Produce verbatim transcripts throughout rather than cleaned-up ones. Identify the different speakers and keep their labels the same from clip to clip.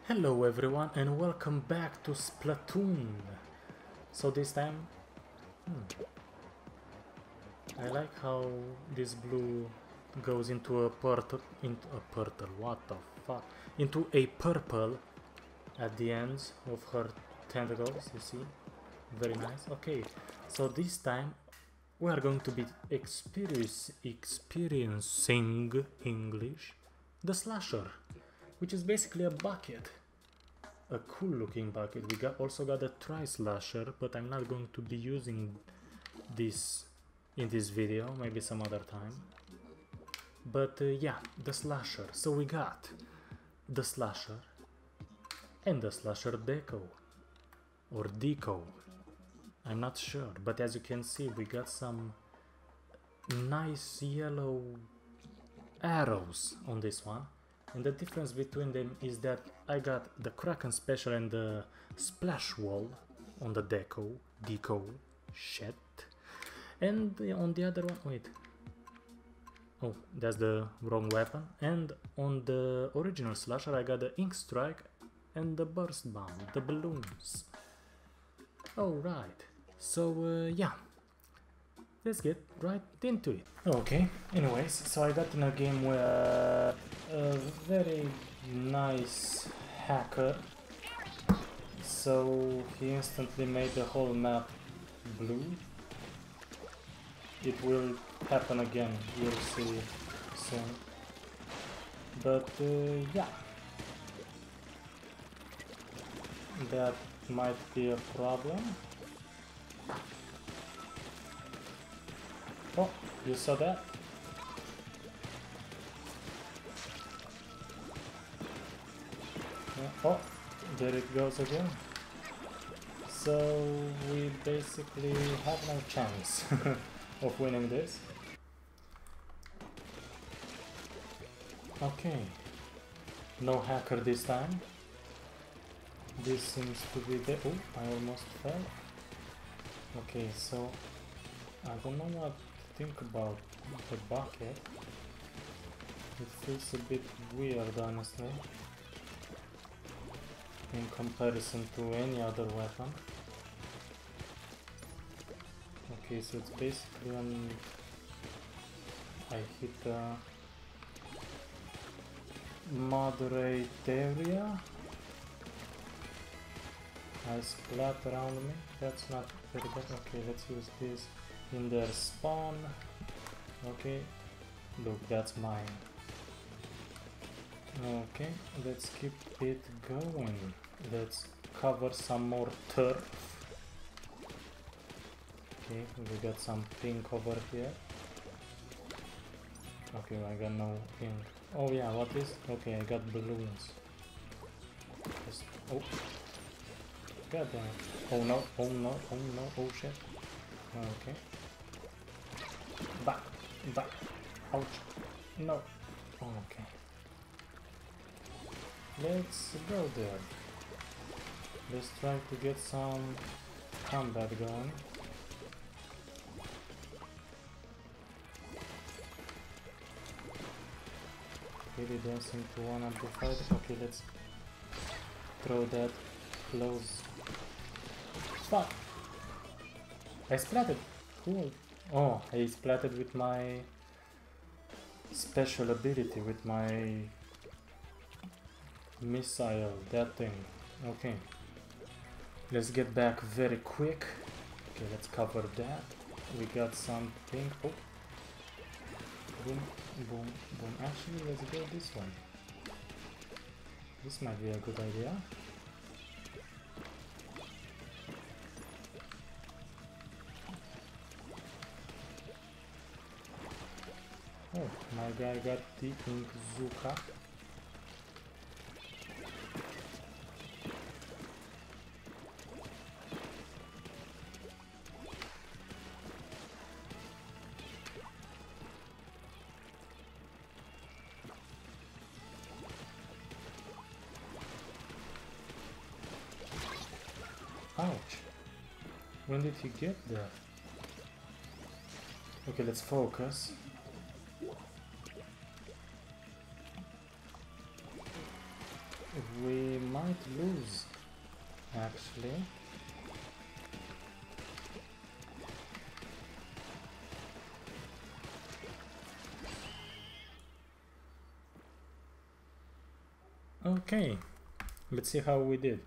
Speaker 1: Hello everyone and welcome back to Splatoon. So this time, hmm, I like how this blue goes into a purple, into a purple, what the fuck, into a purple at the ends of her tentacles, you see, very nice. Okay, so this time we are going to be experience, experiencing English, the slasher, which is basically a bucket. A cool looking bucket. We got also got a tri-slasher, but I'm not going to be using this in this video, maybe some other time. But uh, yeah, the slasher. So we got the slasher and the slasher deco or deco. I'm not sure, but as you can see, we got some nice yellow arrows on this one. And the difference between them is that I got the Kraken special and the splash wall on the deco, deco, shit. And on the other one, wait. Oh, that's the wrong weapon. And on the original slasher I got the ink strike and the burst bomb, the balloons. Alright, so uh, yeah. Let's get right into it. Okay, anyways, so I got in a game where a very nice hacker, so he instantly made the whole map blue. It will happen again, you'll see soon. But uh, yeah, that might be a problem. Oh, you saw that? Yeah. Oh, there it goes again. So we basically have no chance of winning this. Okay, no hacker this time. This seems to be the... Oh, I almost fell. Okay, so I don't know what think about the bucket. It feels a bit weird, honestly, in comparison to any other weapon. Okay, so it's basically on... I hit a moderate area. I splat around me. That's not very good. Okay, let's use this in their spawn. Okay, look, that's mine. Okay, let's keep it going. Let's cover some more turf. Okay, we got some pink over here. Okay, I got no pink. Oh yeah, what is? Okay, I got balloons. Just, oh, god damn it. Oh no, oh no, oh no, oh shit. Okay. Back, back, ouch, no, okay. Let's go there. Let's try to get some combat going. Really don't seem to wanna be fighting. Okay, let's throw that close. Fuck! I splatted! Cool! Oh, I splatted with my special ability, with my missile, that thing. Okay. Let's get back very quick. Okay, let's cover that. We got something. Oh. Boom, boom, boom. Actually, let's go this way. This might be a good idea. Oh, my guy got the Ink Zuka. Ouch. When did he get there? Okay, let's focus. we might lose, actually. Okay, let's see how we did.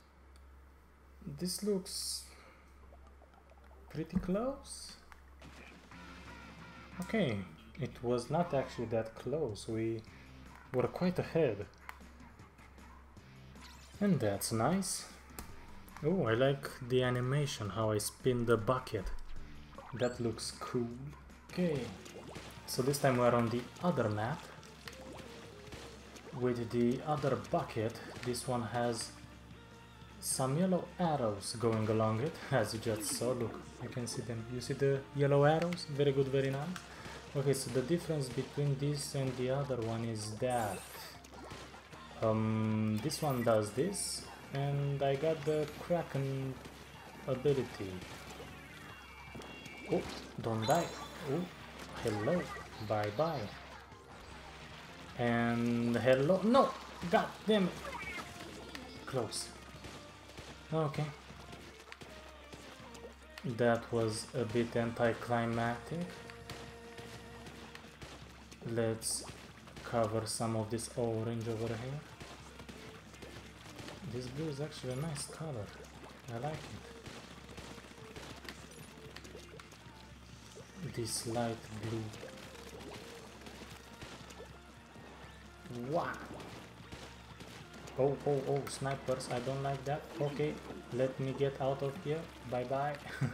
Speaker 1: This looks pretty close. Okay, it was not actually that close. We were quite ahead. And that's nice. Oh, I like the animation, how I spin the bucket. That looks cool. Okay, so this time we're on the other map. With the other bucket, this one has some yellow arrows going along it, as you just saw. Look, you can see them. You see the yellow arrows? Very good, very nice. Okay, so the difference between this and the other one is that um, this one does this, and I got the Kraken ability. Oh, don't die. Oh, hello, bye bye. And hello, no, god damn it, close. Okay, that was a bit anticlimactic. Let's cover some of this orange over here. This blue is actually a nice color, I like it. This light blue. Wow. Oh, oh, oh, snipers, I don't like that. Okay, let me get out of here. Bye bye.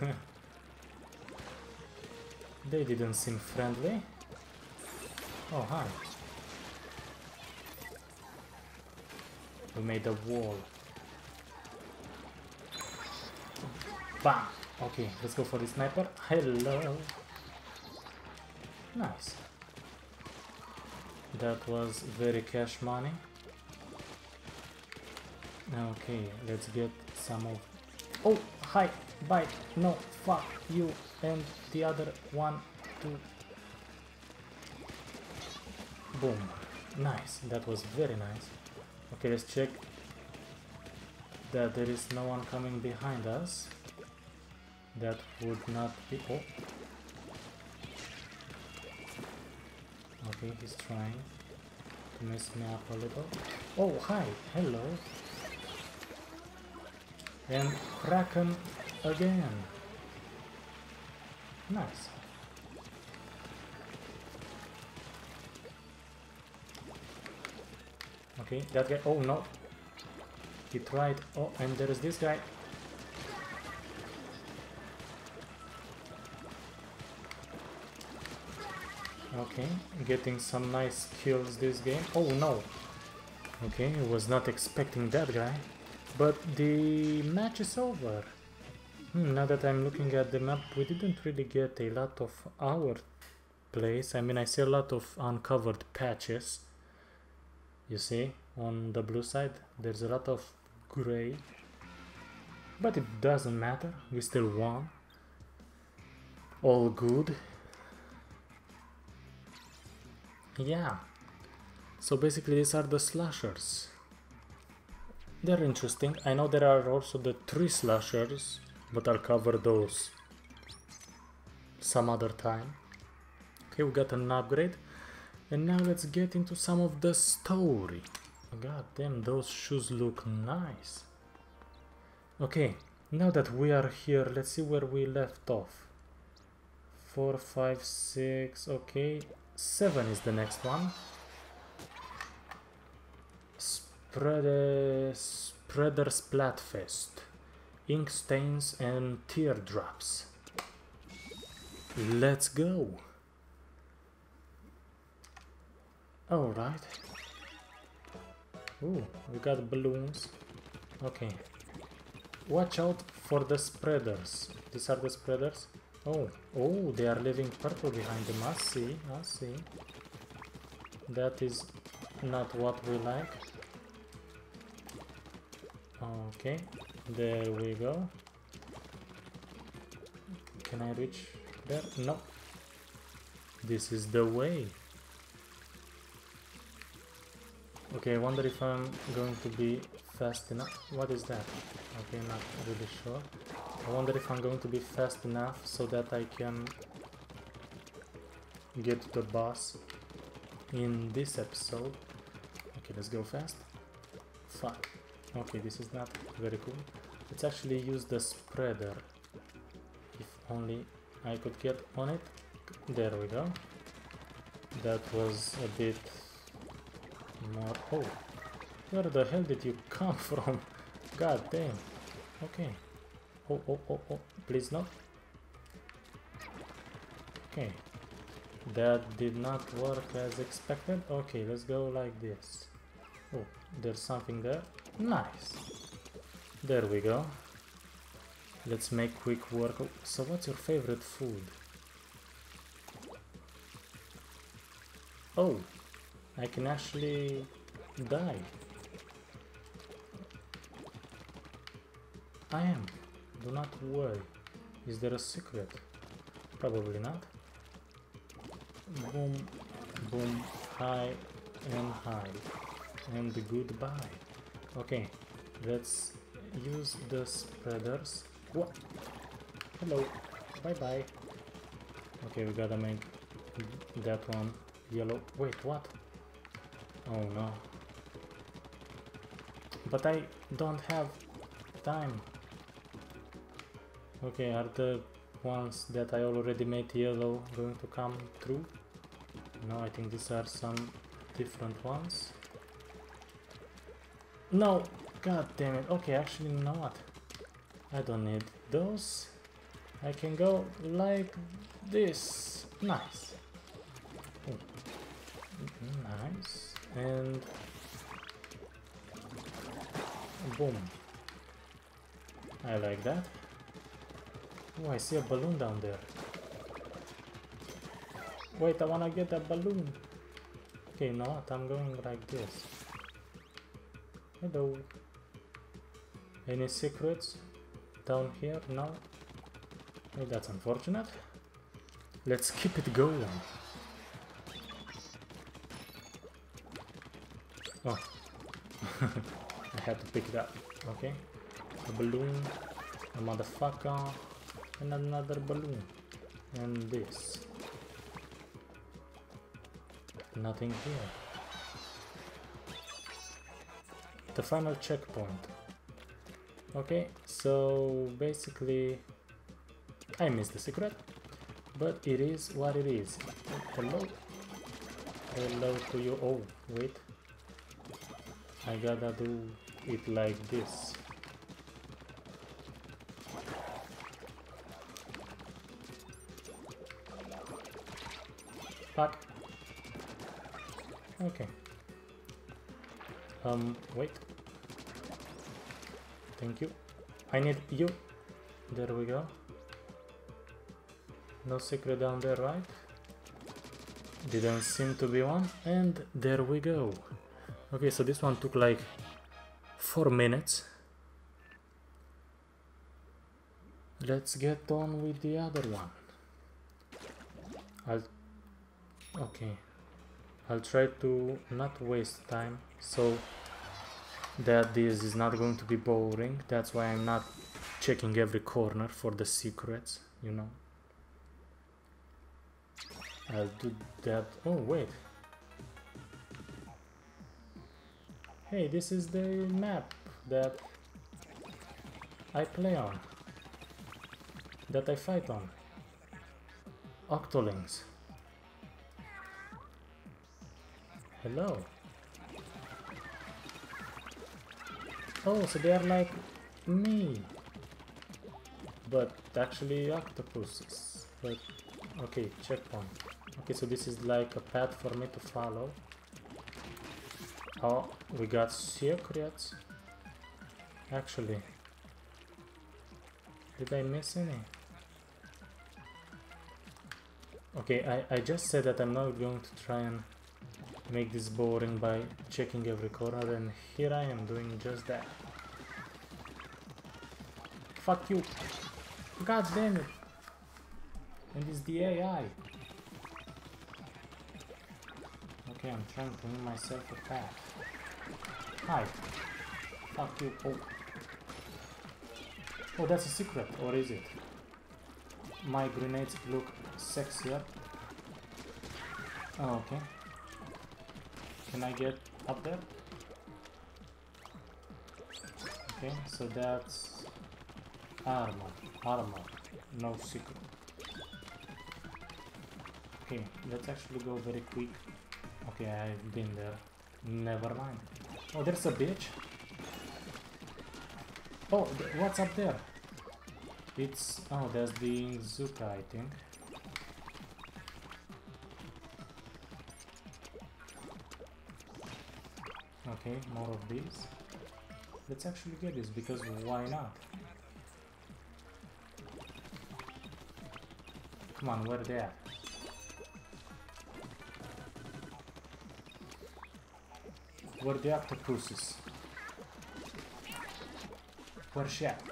Speaker 1: They didn't seem friendly. Oh, hi. We made a wall. Bam! Okay, let's go for the sniper. Hello. Nice. That was very cash money. Okay, let's get some of... Oh, hi, bye, no, fuck you, and the other one, two. Boom, nice, that was very nice. Okay, let's check that there is no one coming behind us. That would not be... Oh. Okay, he's trying to mess me up a little. Oh, hi, hello. And Kraken again. Nice. Okay, that guy. Oh no. He tried. Oh, and there is this guy. Okay, getting some nice kills this game. Oh no. Okay, I was not expecting that guy. But the match is over. Hmm, now that I'm looking at the map, we didn't really get a lot of our place. I mean, I see a lot of uncovered patches. You see, on the blue side, there's a lot of gray. But it doesn't matter, we still won. All good. Yeah. So basically these are the slashers. They're interesting. I know there are also the three slashers, but I'll cover those some other time. Okay, we got an upgrade. And now let's get into some of the story. God damn, those shoes look nice. Okay, now that we are here, let's see where we left off. Four, five, six, okay. Seven is the next one. Spreader, Spreader Splatfest. Ink stains and teardrops. Let's go. Alright. Ooh, we got balloons. Okay. Watch out for the spreaders. These are the spreaders. Oh, oh, they are leaving purple behind them. I see, I see. That is not what we like. Okay, there we go. Can I reach there? No. This is the way. Okay, I wonder if I'm going to be fast enough. What is that? Okay, not really sure. I wonder if I'm going to be fast enough so that I can get to the boss in this episode. Okay, let's go fast. Fuck. Okay, this is not very cool. Let's actually use the spreader. If only I could get on it. There we go. That was a bit more... Oh, where the hell did you come from? God damn. Okay. Oh, oh, oh, oh, please not. Okay. That did not work as expected. Okay, let's go like this. Oh, there's something there. Nice. There we go. Let's make quick work. So what's your favorite food? Oh, I can actually die. I am. Do not worry. Is there a secret? Probably not. Boom, boom, high and high. And goodbye. Okay, let's use the spreaders. What? Hello. Bye bye. Okay, we gotta make that one yellow. Wait, what? Oh no. But I don't have time. Okay, are the ones that I already made yellow going to come through? No, I think these are some different ones. No! God damn it. Okay, actually, you know what? I don't need those. I can go like this. Nice. Oh. Nice. And boom. I like that. Oh, I see a balloon down there. Wait, I wanna get a balloon. Okay, you know what? I'm going like this. Hello. Any secrets down here? No? Oh, that's unfortunate. Let's keep it going. Oh. I had to pick it up. Okay. A balloon. A motherfucker. And another balloon. And this. Nothing here. The final checkpoint. Okay, so basically I missed the secret, but it is what it is. Hello? Hello to you. Oh, wait. I gotta do it like this. Fuck. Okay. Um, wait. Thank you. I need you. There we go. No secret down there, right? Didn't seem to be one. And there we go. Okay, so this one took like four minutes. Let's get on with the other one. I'll... Okay. I'll try to not waste time so that this is not going to be boring. That's why I'm not checking every corner for the secrets, you know. I'll do that. Oh, wait. Hey, this is the map that I play on. That I fight on. Octolings. Hello. Oh, so they are like me. But actually octopuses. But okay, checkpoint. Okay, so this is like a path for me to follow. Oh, we got secrets. Actually, did I miss any? Okay, I, I just said that I'm not going to try and make this boring by checking every corner, and here I am doing just that. Fuck you. God damn it. And it's the A I. Okay, I'm trying to make myself a path. Hide. Fuck you. Oh. Oh, that's a secret, or is it? My grenades look sexier. Oh, okay. Can I get up there? Okay, so that's armor. Armor. No secret. Okay, let's actually go very quick. Okay, I've been there. Never mind. Oh, there's a bitch. Oh, th what's up there? It's... oh, that's the Zuka, I think. Okay, more of these. Let's actually get this, because why not? Come on, where they at? Where the octopuses? Where's she at?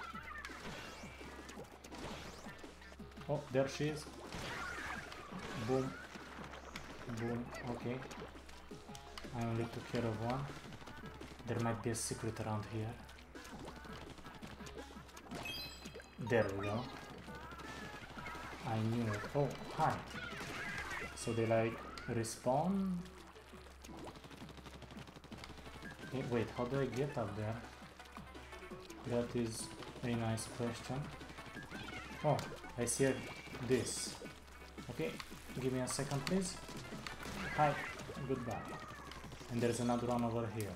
Speaker 1: Oh, there she is. Boom. Boom. Okay. I only took care of one. There might be a secret around here. There we go. I knew it. Oh, hi. So they like respawn? Okay, wait, how do I get up there? That is a nice question. Oh, I see a, this. Okay, give me a second please. Hi, goodbye. And there's another one over here.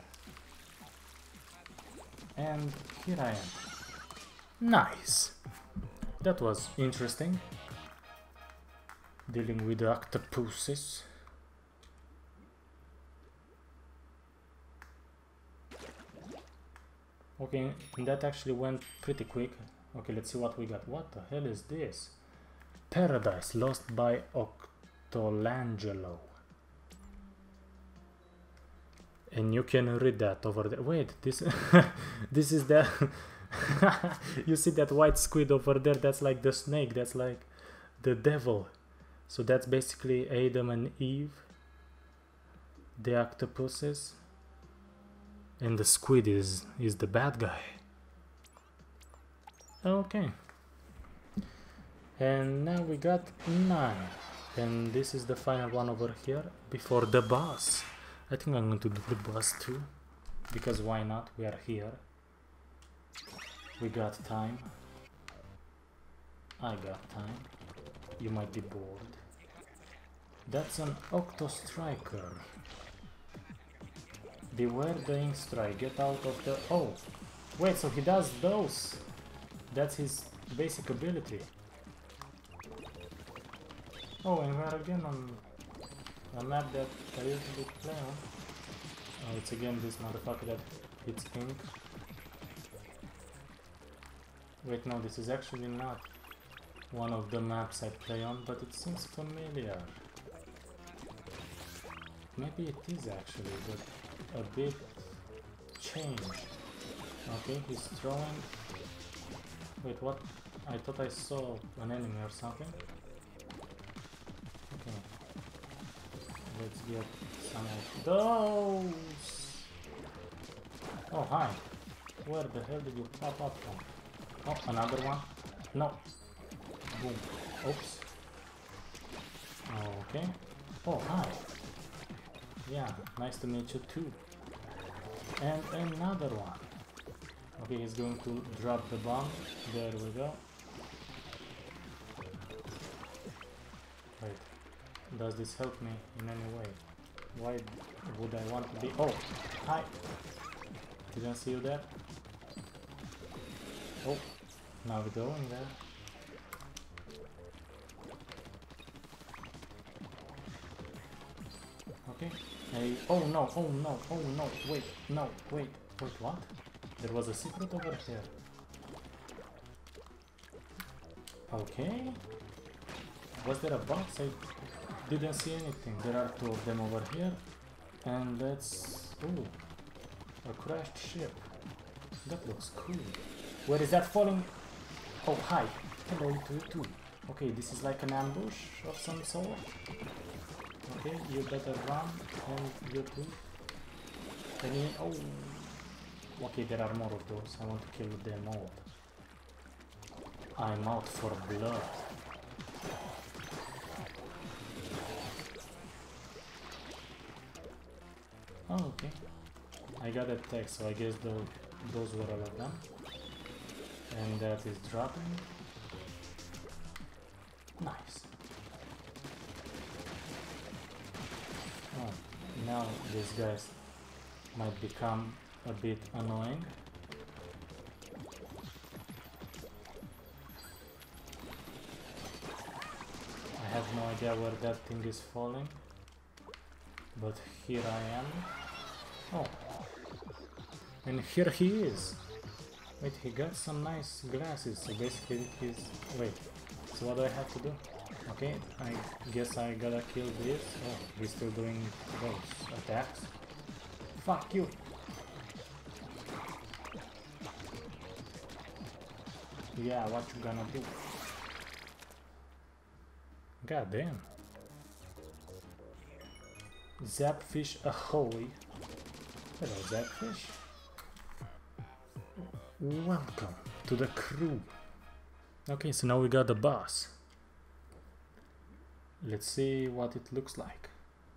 Speaker 1: And here I am. Nice! That was interesting. Dealing with the octopuses. Okay, that actually went pretty quick. Okay, let's see what we got. What the hell is this? Paradise Lost by Octolangelo. And you can read that over there. Wait, this this is the you see that white squid over there? That's like the snake. That's like the devil. So that's basically Adam and Eve, the octopuses, and the squid is is the bad guy. Okay. And now we got nine, and this is the final one over here before the boss. I think I'm going to do the boss too, because why not? We are here. We got time. I got time. You might be bored. That's an Octostriker. Beware the ink strike. Get out of the... oh! Wait, so he does those. That's his basic ability. Oh, and we're again on a map that I usually play on. Oh, it's again this motherfucker that hits ink. Wait, no, this is actually not one of the maps I play on, but it seems familiar. Maybe it is actually, but a bit changed. Okay, he's throwing... wait, what? I thought I saw an enemy or something. Okay. Let's get some of those! Oh, hi! Where the hell did you pop up from? Oh, another one? No! Boom. Oops. Okay. Oh, hi! Yeah, nice to meet you too. And another one. Okay, he's going to drop the bomb. There we go. Wait, does this help me in any way? Why would I want to be... oh, hi! Didn't see you there. Oh, now we go in there. Okay. Hey, oh no, oh no, oh no, wait, no, wait, wait, what? There was a secret over here. Okay. Was there a box? I didn't see anything. There are two of them over here. And let's... ooh. A crashed ship. That looks cool. Where is that falling? Oh, hi. Hello to you too. Okay, this is like an ambush of some sort. Okay, you better run, and you too. Any... Oh! Okay, there are more of those. I want to kill them all. I'm out for blood. Oh, okay. I got a text, so I guess the, those were all of them. And that is dropping. Nice. Oh, now these guys might become a bit annoying. I have no idea where that thing is falling, but here I am. Oh, and here he is. Wait, he got some nice glasses, so basically he's... Wait, so what do I have to do? Okay, I guess I gotta kill this. Oh, he's still doing those attacks. Fuck you! Yeah, what you gonna do? God damn. Zapfish ahoy. Hello, Zapfish. Welcome to the crew. Okay, so now we got the boss. Let's see what it looks like.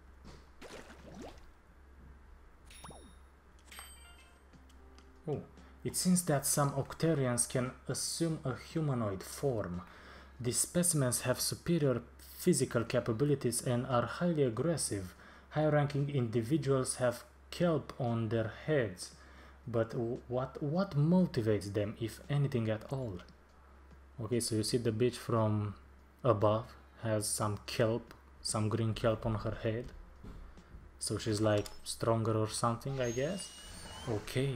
Speaker 1: Oh, it seems that some Octarians can assume a humanoid form. These specimens have superior physical capabilities and are highly aggressive. High-ranking individuals have kelp on their heads. But what what motivates them, if anything at all? Okay, so you see the bitch from above has some kelp, some green kelp on her head. So she's like stronger or something, I guess. Okay.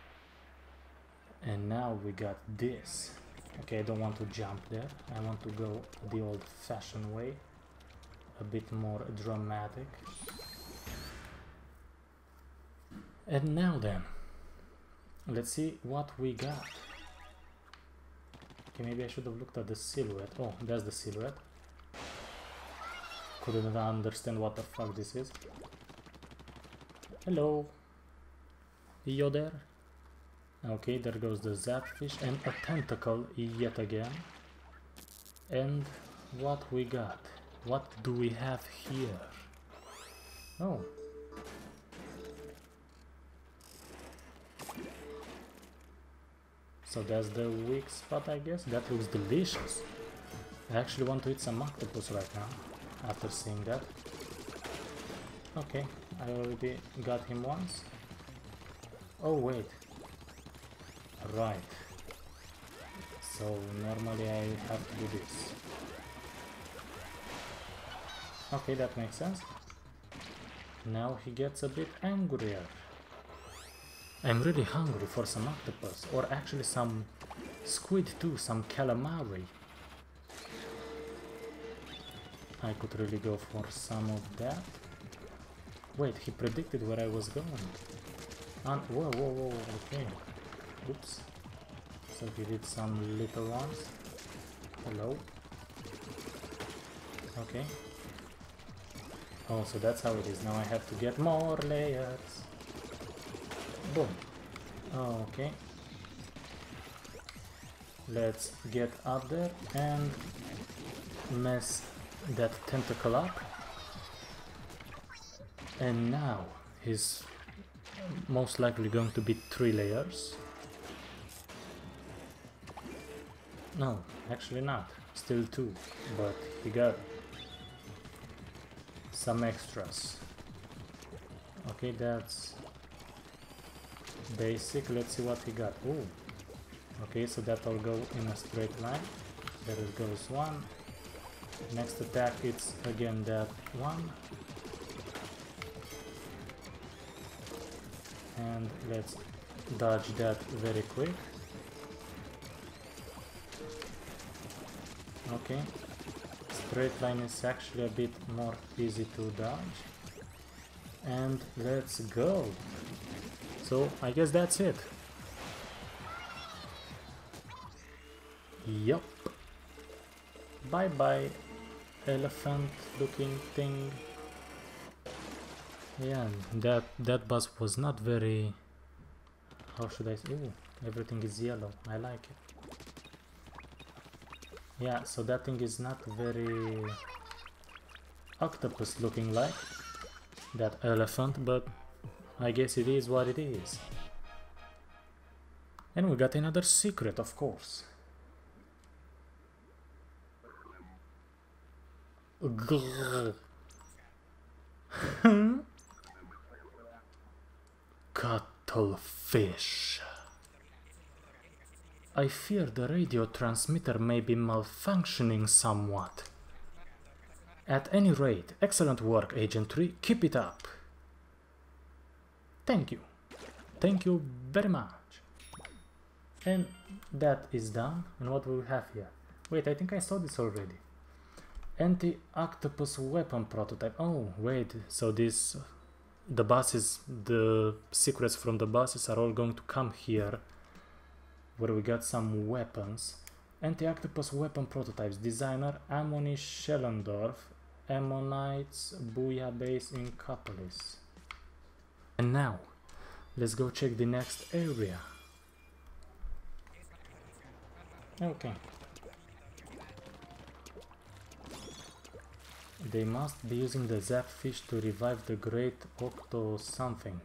Speaker 1: And now we got this. Okay, I don't want to jump there. I want to go the old-fashioned way. A bit more dramatic. And now then. Let's see what we got. Okay, maybe I should have looked at the silhouette. Oh, that's the silhouette. Couldn't understand what the fuck this is. Hello. You there? Okay, there goes the Zapfish and a tentacle yet again. And what we got? What do we have here? Oh. So that's the weak spot, I guess. That looks delicious. I actually want to eat some octopus right now, after seeing that. Okay, I already got him once. Oh, wait. Right. So, normally I have to do this. Okay, that makes sense. Now he gets a bit angrier. I'm really hungry for some octopus, or actually some squid too, some calamari. I could really go for some of that. Wait, he predicted where I was going. And whoa, whoa, whoa, okay. Oops. So he did some little ones. Hello. Okay. Oh, so that's how it is. Now I have to get more layers. Boom. Oh, okay. Let's get up there and mess that tentacle up. And now he's most likely going to be three layers. No, actually not. Still two, but he got some extras. Okay, that's basic. Let's see what he got. Ooh. Okay, so that'll go in a straight line. There it goes one. Next attack, it's again that one. And let's dodge that very quick. Okay. Straight line is actually a bit more easy to dodge. And let's go. So I guess that's it. Yup. Bye bye, elephant looking thing. Yeah, that that bus was not very... How should I say? Ooh, everything is yellow. I like it. Yeah, so that thing is not very octopus looking like that elephant, but I guess it is what it is. And we got another secret, of course. Grrr. Cuttlefish. I fear the radio transmitter may be malfunctioning somewhat. At any rate, excellent work, Agent three. Keep it up. Thank you. Thank you very much. And that is done. And what do we have here? Wait, I think I saw this already. Anti-octopus weapon prototype. Oh, wait. So this... The buses, the secrets from the buses are all going to come here, where we got some weapons. Anti-octopus weapon prototypes. Designer Amoni Schellendorf. Ammonites Booyah Base in Copolis. And now, let's go check the next area. Okay. They must be using the Zapfish to revive the great octo something.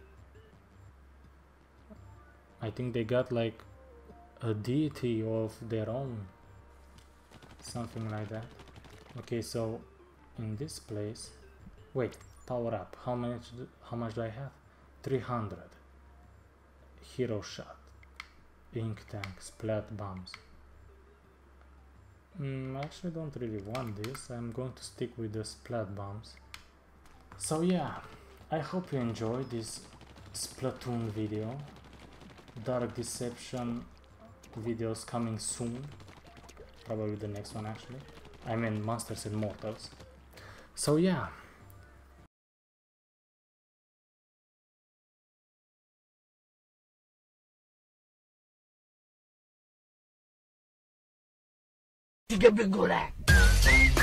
Speaker 1: I think they got like a deity of their own. Something like that. Okay, so in this place... Wait, power up. How much do, how much do I have? three hundred. Hero shot. Ink tank. Splat bombs. Mm, I actually don't really want this. I'm going to stick with the splat bombs. So yeah, I hope you enjoyed this Splatoon video. Dark Deception videos coming soon. Probably the next one actually. I mean Monsters and Mortals. So yeah.
Speaker 2: Tiga minggu lah.